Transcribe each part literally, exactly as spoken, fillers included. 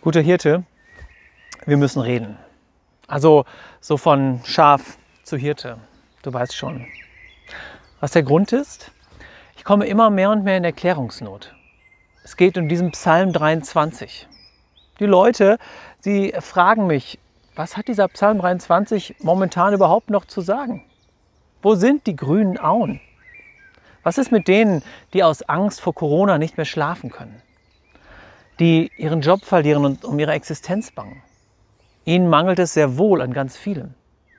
Guter Hirte, wir müssen reden. Also so von Schaf zu Hirte, du weißt schon. Was der Grund ist? Ich komme immer mehr und mehr in Erklärungsnot. Es geht um diesen Psalm dreiundzwanzig. Die Leute, sie fragen mich, was hat dieser Psalm dreiundzwanzig momentan überhaupt noch zu sagen? Wo sind die grünen Auen? Was ist mit denen, die aus Angst vor Corona nicht mehr schlafen können? Die ihren Job verlieren und um ihre Existenz bangen? Ihnen mangelt es sehr wohl an ganz vielem.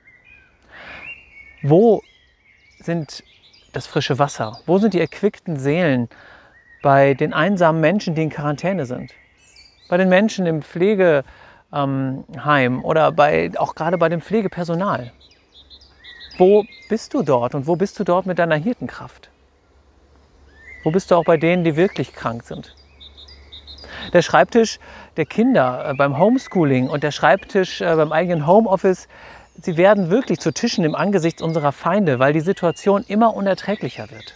Wo sind das frische Wasser? Wo sind die erquickten Seelen bei den einsamen Menschen, die in Quarantäne sind? Bei den Menschen im Pflegeheim oder bei, auch gerade bei dem Pflegepersonal? Wo bist du dort und wo bist du dort mit deiner Hirtenkraft? Wo bist du auch bei denen, die wirklich krank sind? Der Schreibtisch der Kinder beim Homeschooling und der Schreibtisch beim eigenen Homeoffice, sie werden wirklich zu Tischen im Angesicht unserer Feinde, weil die Situation immer unerträglicher wird.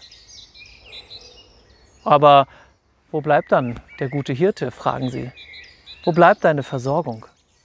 Aber wo bleibt dann der gute Hirte, fragen sie. Wo bleibt deine Versorgung?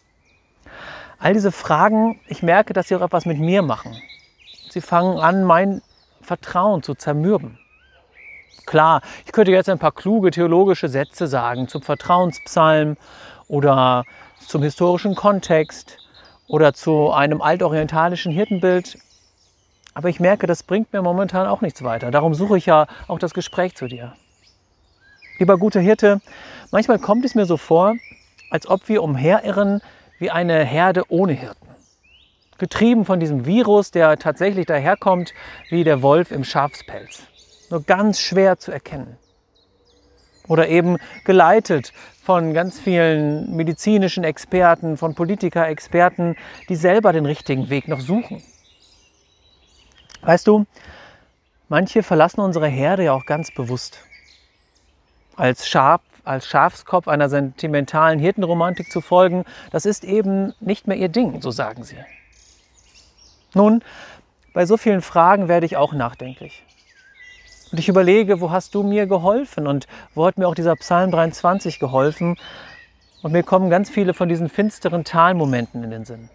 All diese Fragen, ich merke, dass sie auch etwas mit mir machen. Sie fangen an, mein Vertrauen zu zermürben. Klar, ich könnte jetzt ein paar kluge theologische Sätze sagen zum Vertrauenspsalm oder zum historischen Kontext oder zu einem altorientalischen Hirtenbild. Aber ich merke, das bringt mir momentan auch nichts weiter. Darum suche ich ja auch das Gespräch zu dir. Lieber guter Hirte, manchmal kommt es mir so vor, als ob wir umherirren wie eine Herde ohne Hirten. Getrieben von diesem Virus, der tatsächlich daherkommt wie der Wolf im Schafspelz. Nur ganz schwer zu erkennen. Oder eben geleitet von ganz vielen medizinischen Experten, von Politiker-Experten, die selber den richtigen Weg noch suchen. Weißt du, manche verlassen unsere Herde ja auch ganz bewusst. Als Schaf, als Schafskopf einer sentimentalen Hirtenromantik zu folgen, das ist eben nicht mehr ihr Ding, so sagen sie. Nun, bei so vielen Fragen werde ich auch nachdenklich. Und ich überlege, wo hast du mir geholfen und wo hat mir auch dieser Psalm dreiundzwanzig geholfen? Und mir kommen ganz viele von diesen finsteren Talmomenten in den Sinn.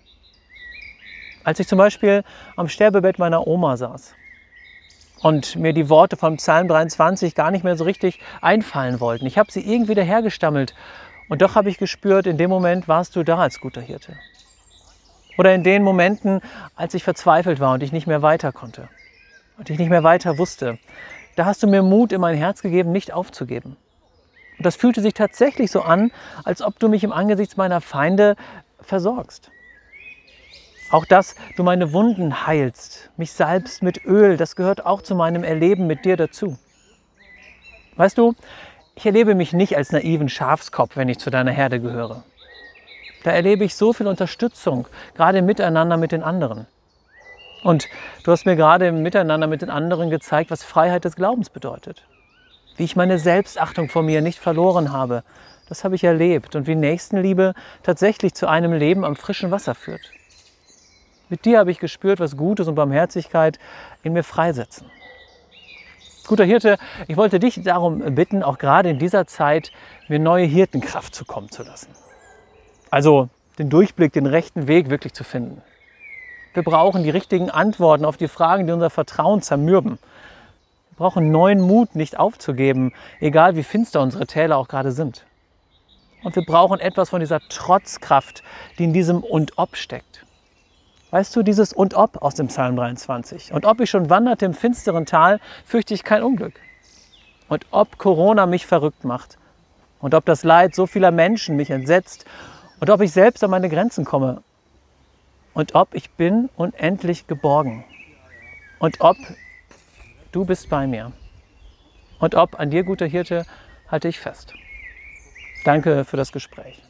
Als ich zum Beispiel am Sterbebett meiner Oma saß und mir die Worte von Psalm dreiundzwanzig gar nicht mehr so richtig einfallen wollten. Ich habe sie irgendwie dahergestammelt und doch habe ich gespürt, in dem Moment warst du da als guter Hirte. Oder in den Momenten, als ich verzweifelt war und ich nicht mehr weiter konnte und ich nicht mehr weiter wusste. Da hast du mir Mut in mein Herz gegeben, nicht aufzugeben. Und das fühlte sich tatsächlich so an, als ob du mich im Angesicht meiner Feinde versorgst. Auch dass du meine Wunden heilst, mich salbst mit Öl, das gehört auch zu meinem Erleben mit dir dazu. Weißt du, ich erlebe mich nicht als naiven Schafskopf, wenn ich zu deiner Herde gehöre. Da erlebe ich so viel Unterstützung, gerade im Miteinander mit den anderen. Und du hast mir gerade im Miteinander mit den anderen gezeigt, was Freiheit des Glaubens bedeutet. Wie ich meine Selbstachtung vor mir nicht verloren habe, das habe ich erlebt. Und wie Nächstenliebe tatsächlich zu einem Leben am frischen Wasser führt. Mit dir habe ich gespürt, was Gutes und Barmherzigkeit in mir freisetzen. Guter Hirte, ich wollte dich darum bitten, auch gerade in dieser Zeit mir neue Hirtenkraft zukommen zu lassen. Also den Durchblick, den rechten Weg wirklich zu finden. Wir brauchen die richtigen Antworten auf die Fragen, die unser Vertrauen zermürben. Wir brauchen neuen Mut, nicht aufzugeben, egal wie finster unsere Täler auch gerade sind. Und wir brauchen etwas von dieser Trotzkraft, die in diesem Und Ob steckt. Weißt du, dieses Und Ob aus dem Psalm dreiundzwanzig. Und ob ich schon wanderte im finsteren Tal, fürchte ich kein Unglück. Und ob Corona mich verrückt macht. Und ob das Leid so vieler Menschen mich entsetzt. Und ob ich selbst an meine Grenzen komme. Und ob ich bin unendlich geborgen. Und ob du bist bei mir. Und ob an dir, guter Hirte, halte ich fest. Danke für das Gespräch.